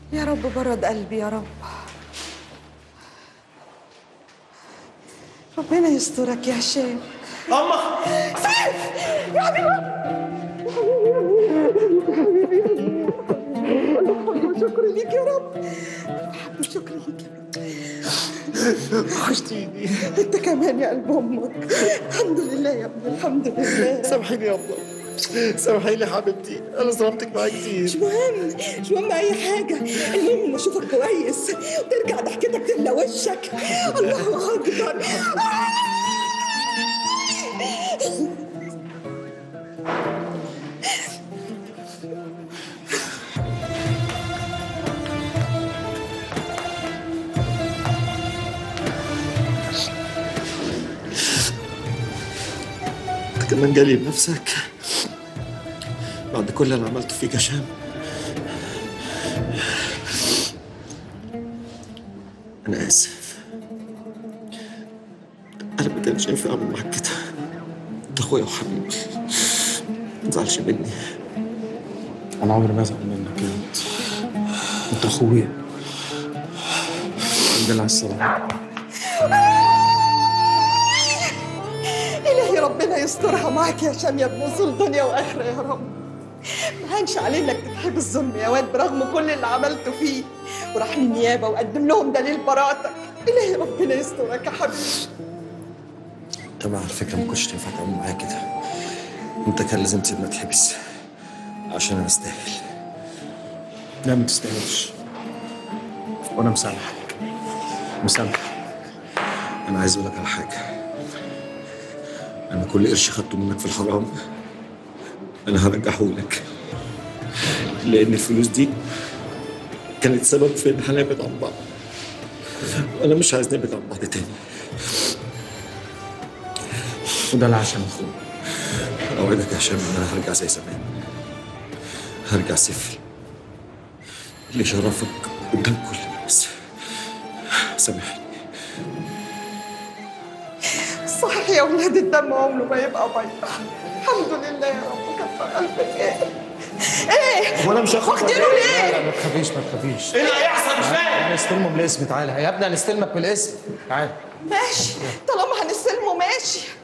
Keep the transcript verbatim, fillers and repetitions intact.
يا رب برد قلبي يا رب. ربنا يسترك يا هشام. أما سيف يا حبيبي، شكرا ليك يا رب. شكرا ليك يا بنتي، وحشتيني. انت كمان يا قلب امك. الحمد لله يا ابني، الحمد لله. سامحيني يا أبله، سامحيني يا حبيبتي، أنا ظلمتك معايا كتير. مش مهم، مش مهم أي حاجة، المهم إني أشوفك كويس وترجع ضحكتك تملى وشك. الله أكبر. أنت كمان جالي بنفسك بعد كل اللي عملته فيك يا هشام. أنا آسف، أنا ما كانش ينفع أعمل معاك كده. أنت أخويا وحبيبي، ما تزعلش مني. أنا عمري ما أزعل منك يا أنت، أنت أخويا. الحمد لله على السلامة. إلهي ربنا يسترها معك يا هشام يا ابن وصول دنيا وآخرة يا رب. ما هانش عليه إنك تتحبس ظلم يا واد برغم كل اللي عملته فيه، وراح النيابة وقدم لهم دليل براءتك. إلهي ربنا يسترك يا حبيبي. طبعا على فكرة ما كنتش تنفع تعمل معايا كده. أنت كان لازم تسيبني أتحبس عشان أنا أستاهل. لا ما تستاهلش، وأنا مسامحك مسامحك. أنا عايز أقول لك على حاجة. أنا كل قرش خدته منك في الحرام أنا هرجعه لك، لأن الفلوس دي كانت سبب في إن هنبعد عن بعض، وأنا مش عايز نبعد عن بعض تاني. وده العشم أخويا. أوعدك يا هشام إن أنا هرجع زي زمان، هرجع سيف اللي شرفك قدام كل الناس. سامحني. صحيح يا ولاد، الدم عمره ما يبقى بيض. الحمد لله يا رب. كتر قلبك. ايه ايه هو انا مش هاخد واخدينه لا ليه؟ لا ما تخافيش ما تخافيش. ايه اللي هيحصل؟ مش فاهم. هنستلمه بالاسم. تعالى يا ابني هنستلمك بالاسم. تعالى. ماشي، طالما هنستلمه ماشي.